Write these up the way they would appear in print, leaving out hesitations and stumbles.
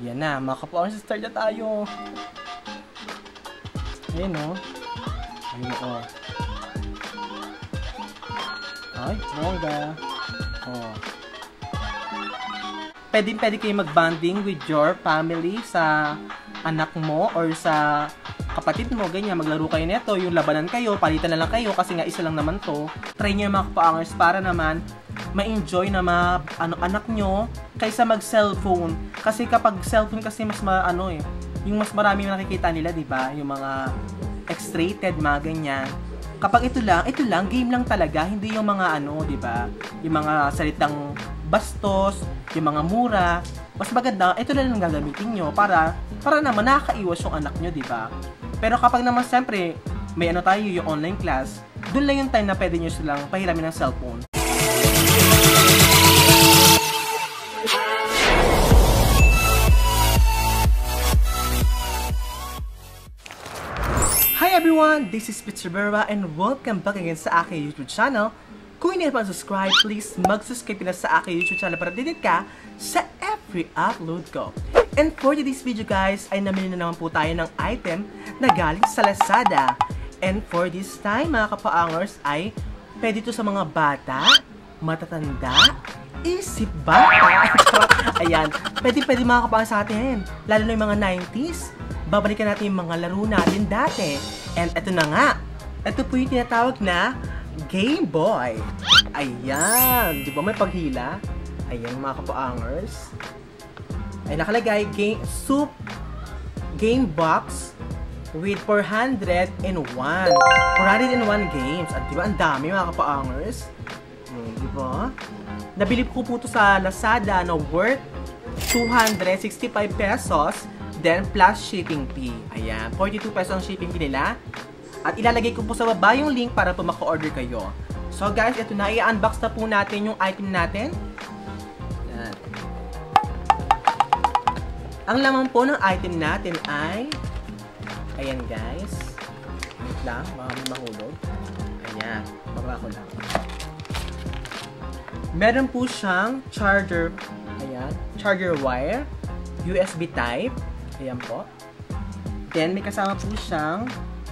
Yan na, makapaon sa start na tayo. Ayun o. Ayun o. Ay, bongga. Oh. Pwede kayo mag-bonding with your family sa anak mo or sa kapatid mo, ganyan, maglaro kayo nito, yung labanan kayo, palitan na lang kayo kasi nga isa lang naman to. Try nyo yung mga kapaangers para naman ma-enjoy na anak nyo kaysa mag-cellphone. Kasi kapag cellphone kasi mas yung mas marami yung nakikita nila, di ba? Yung mga X-rated, mga ganyan. Kapag ito lang, game lang talaga, hindi yung mga di ba? Yung mga salitang bastos, yung mga mura. Mas maganda, ito lang gagamitin nyo para naman nakakaiwas yung anak nyo, di ba? Pero kapag naman siyempre, may tayo, yung online class, doon lang yung time na pwede nyo silang pahiramin ng cellphone. Hi everyone! This is Mr. Berwa and welcome back again sa aking YouTube channel. Kung hindi pa subscribe, please mag-subscribe na sa aking YouTube channel para updated ka sa every upload ko. And for today's video guys, ay namili na naman po tayo ng item na galing sa Lazada. And for this time mga kapaangers ay pwede ito sa mga bata, matatanda, isip bata. Ayan, pwede mga kapaangers sa atin. Lalo na yung mga 90s. Babalikan natin yung mga laro natin dati. And ito na nga. Ito po yung tinatawag na Game Boy. Ayan. Di ba may paghila? Ayan mga kapaangers. Ay nakalagay game box with 401. 401 games. At di ba ang dami mga kapaangers? Di ba? Nabili ko po ito sa Lazada na worth 265 pesos. Then, plus shipping fee. Ayan, 42 pesos ang shipping fee nila. At ilalagay ko po sa baba yung link para po maka-order kayo. So guys, ito na. I-unbox na po natin yung item natin. Ayan. Ang laman po ng item natin ay... Ayan guys. Wait lang, baka may mahulog. Ayan, baba ko lang. Meron po siyang charger. Ayan, charger wire. USB type. Ayan po. Then, may kasama po siyang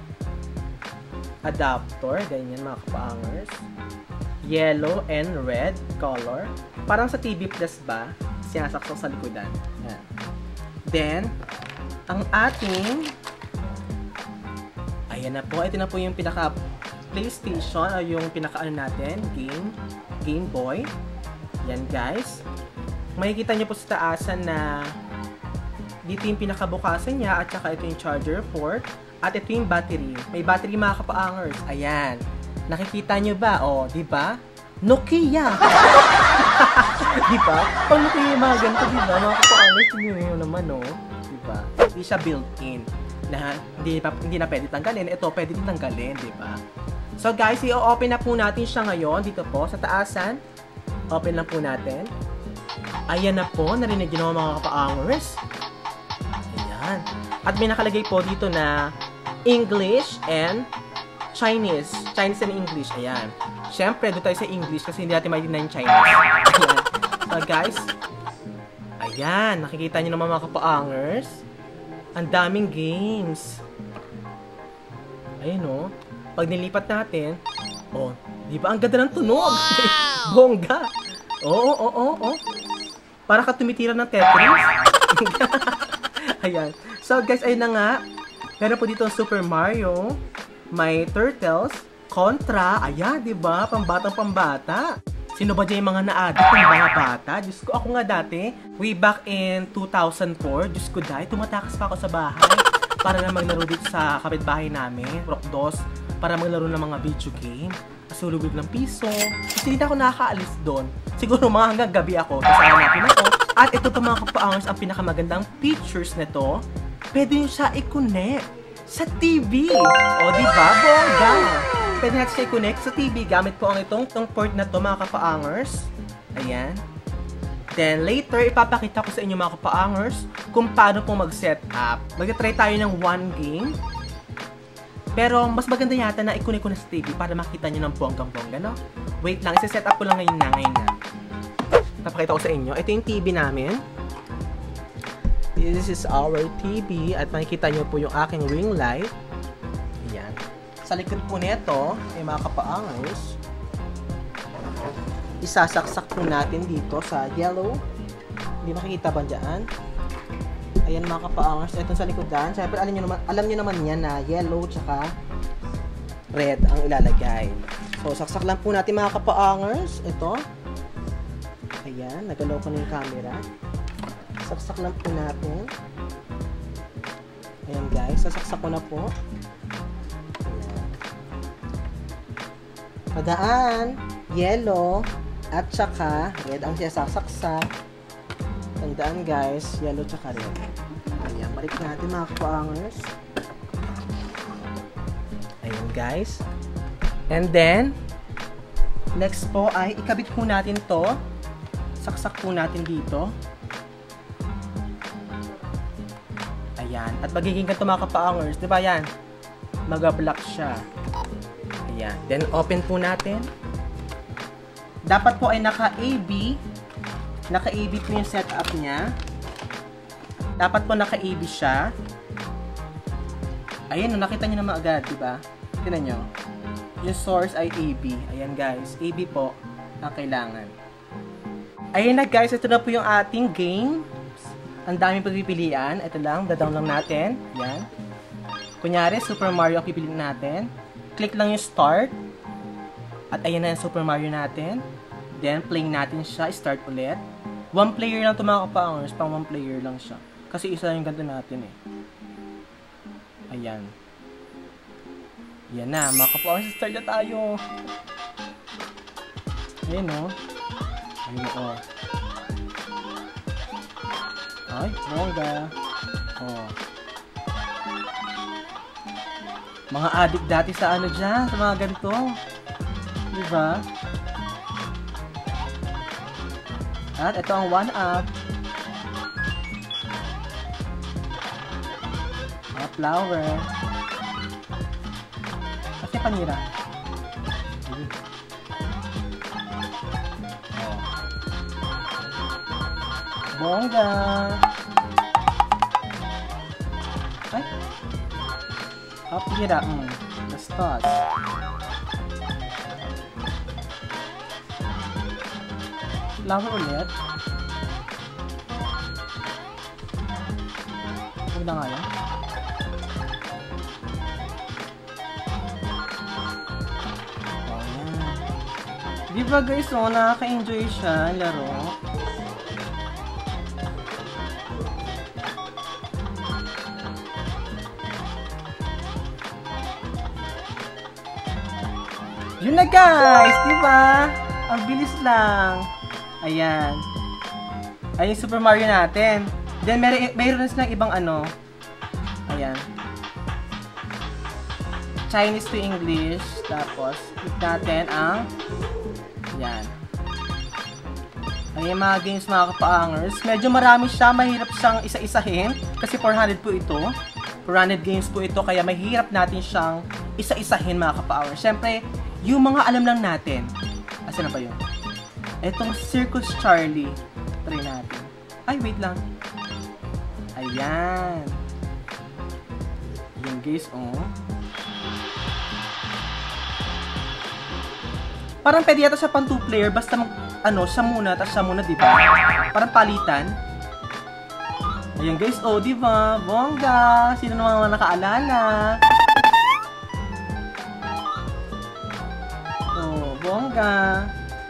adapter. Ganyan mga kapaangers. Yellow and red color. Parang sa TV Plus ba? Sinasaksak sa likodan. Ayan. Then, ang ating ayan na po. Ito na po yung pinaka PlayStation o yung pinaka natin. Game Boy. Yan guys. Makikita nyo po sa taasan na dito yung pinakabukasan niya at saka ito yung charger port at ito yung battery. May battery mga kapaangers. Ayan. Nakikita nyo ba? O, di ba? Nokia! Di ba? Pag Nokia yung mga ganito, di ba? Mga kapaangers, yun naman, o. Di ba? Hindi siya built-in. Na hindi na pwede tanggalin. Ito, pwede din tanggalin, di ba? So, guys, i-open na po natin siya ngayon dito po sa taasan. Open lang po natin. Ayan na po. Narinig nyo mga kapaangers. Ayan. At may nakalagay po dito na English and Chinese. Chinese and English. Ayan. Siyempre, doon tayo sa English kasi hindi natin maintindihan yung Chinese. Ayan. So, guys. Ayan. Nakikita nyo naman mga kapaangers. Ang daming games. Ayan o. Pag nilipat natin, oh, di ba ang ganda ng tunog? Wow! Bongga. Oo. Para ka tumitira ng Tetris. Ayan. So guys, ayun na nga. Meron po dito ang Super Mario. May Turtles. Contra. Ayan, di ba? Pambata. Sino ba dyan yung mga na-addict yung mga bata? Diyos ko, ako nga dati, way back in 2004, Diyos ko dahil, tumatakas pa ako sa bahay para na maglaro dito sa kapitbahay namin, Rock Dos, para maglaro ng mga video game. Kasulubog ng piso. Kasi hindi ako nakakaalis doon. Siguro mga hanggang gabi ako. Tapos hanapin ako. At ito pa mga kapaangers, ang pinakamagandang features nito, pwede nyo siya i-connect sa TV. O, diba? Bongga! Pwede natin siya i-connect sa TV. Gamit po ang itong port na to mga kapaangers. Ayan. Then, later, ipapakita ko sa inyo mga kapaangers kung paano po mag-set up. Mag-try tayo ng one game. Pero, mas maganda yata na i-connect ko na sa TV para makita nyo ng bonggang-bongga, no? Wait lang, isa-set up ko lang ngayon na. Napakita ko sa inyo. Ito yung TV namin. This is our TV at makikita nyo po yung aking ring light. Ayan. Sa likod po nito, ay mga kapaangers, isasaksak po natin dito sa yellow. Hindi makikita ba dyan? Ayan mga kapaangers, ito sa likodan. Siyempre alam nyo naman yan na yellow tsaka red ang ilalagay. So, saksak lang po natin mga kapaangers. Ito. Ayan, nagalaw ko na yung camera. Saksak lang po natin. Ayan guys, sasaksak ko na po. Ayan. Padaan, yellow, at saka red ang sasaksak. Tandaan guys, yellow tsaka red. Ayan, balik natin mga kapaangers. Ayan guys. And then, next po ay ikabit po natin to. Saksak po natin dito. Ayan. At magiging ganito mga kapaangers. Diba yan? Mag-block siya. Ayan. Then, open po natin. Dapat po ay naka-AB. Naka-AB po yung setup niya. Dapat po naka-AB siya. Ayan, nakita nyo naman agad, diba? Tignan nyo. Yung source ay AB. Ayan guys. AB po ang kailangan. Ayan na guys. Ito na po yung ating game. Ang daming pagpipilian. Ito lang, dadown lang natin. Yan. Kunyari, Super Mario ang pipiliin natin. Click lang yung start. At ayan na yung Super Mario natin. Then, playing natin siya. Start ulit. One player lang ito mga kapaangers. Pang one player lang siya. Kasi isa yung ganito natin eh. Ayan. Yan na, mga kapaangers. Start na tayo. Ayan o. Ayun o. Ay, bongga. Oh. Mga addict dati sa ano dyan, sa mga ganito. Diba? At ito ang 1-up. Mga flower. Kasi panira. Oh. Bongga. Ay. Kapira. Bastos. Flower ulit. Huwag na nga yan. Oh, yan. Diba guys, oh, nakaka-enjoy siya laro. Yun na guys, diba? Ang bilis lang. Ayan. Ayan yung Super Mario natin. Then, mayroon na silang ibang ano. Ayan. Chinese to English. Tapos, click natin ang ayan. Ayan mga games mga kapaangers. Medyo marami siya. Mahirap siyang isa-isahin. Kasi 400 po ito. 400 games po ito. Kaya mahirap natin siyang isa-isahin mga kapaangers. Siyempre, yung mga alam lang natin. Asa na ba yun? Etong Circus Charlie. Try natin. Ay, wait lang. Ayan. Ayan guys, oh. Parang pwede yata siya pang 2-player. Basta ano, siya muna, tapos siya muna, diba? Parang palitan. Ayan guys, oh, diba? Bongga! Sino naman nakaalala? Oh, bongga!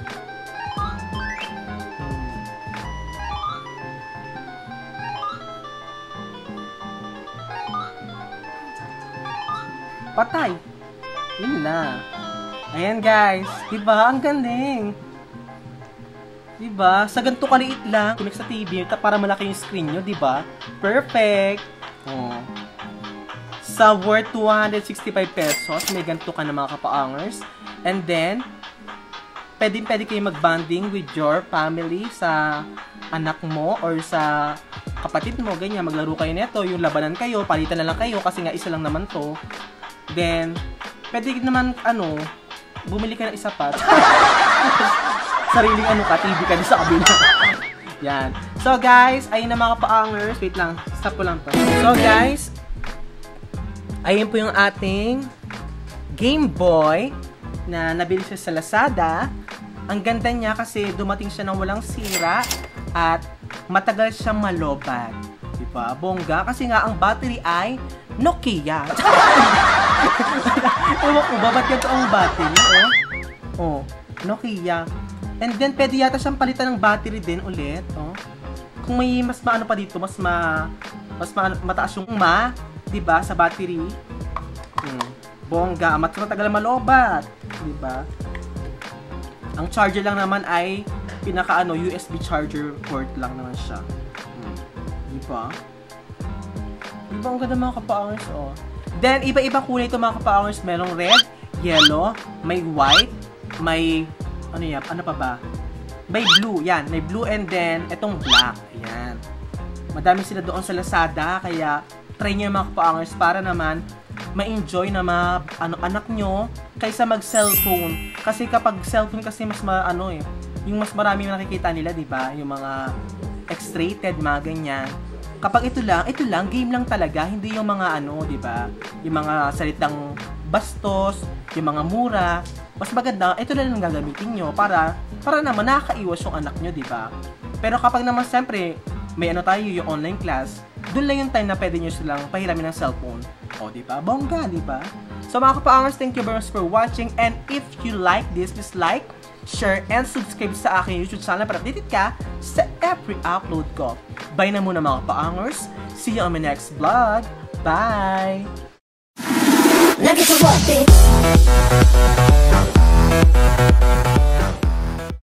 Patay. Yun na. Ayan guys. Diba? Ang galing. Diba? Sa ganito kaliit lang. Connect sa TV. Para malaki yung screen nyo. Diba? Perfect. Oh. Sa worth 265 pesos, may ganito ka na mga kapaangers. And then, pwede kayo mag-bonding with your family sa anak mo or sa kapatid mo. Ganyan. Maglaro kayo neto. Yung labanan kayo. Palitan na lang kayo kasi nga isa lang naman to. Then, pwede naman, ano, bumili ka ng isa pa. Sariling ano ka, TV ka sa kabila. Yan. So guys, ayun na mga kapaangers. Wait lang, stop ko lang to. So guys, ayun po yung ating Game Boy na nabili siya sa Lazada. Ang ganda niya kasi dumating siya ng walang sira at matagal siyang malobat. Diba? Bongga. Kasi nga ang battery ay Nokia. Ewan ko ba, ba't ganito ang battery? Oh, Nokia. And then, pwede yata siyang palitan ng battery din ulit. Oh. Kung may mas maano pa dito, mas mataas yung diba, sa battery. Bongga. Matagal malobat. Diba? Ang charger lang naman ay pinaka USB charger port lang naman siya. Diba? Diba ang ganda mga kapaangers, oh. Then, iba-iba kulay ito mga kapaangers. Merong red, yellow, may white, may, ano pa ba? May blue, yan. May blue and then, etong black. Ayan. Madami sila doon sa Lazada, kaya try nyo yung mga kapaangers para naman ma-enjoy na anak nyo kaysa mag-cellphone. Kasi kapag cellphone kasi mas yung mas marami yung nakikita nila, di ba? Yung mga X-rated, mga ganyan. Kapag ito lang, game lang talaga, hindi yung mga di ba? Yung mga salitang bastos, yung mga mura. Mas maganda, ito lang ang gagamitin nyo para naman nakakaiwas yung anak nyo, di ba? Pero kapag naman siyempre, may tayo, yung online class, doon lang yung time na pwede nyo silang pahiramin ng cellphone. O, di ba? Bongga, di ba? So, mga kapaangers, thank you very much for watching. And if you like this, please like, share, and subscribe sa aking YouTube channel para updated ka sa every upload ko. Bye na muna mga kapaangers. See you on my next vlog. Bye! Now get to work, bitch.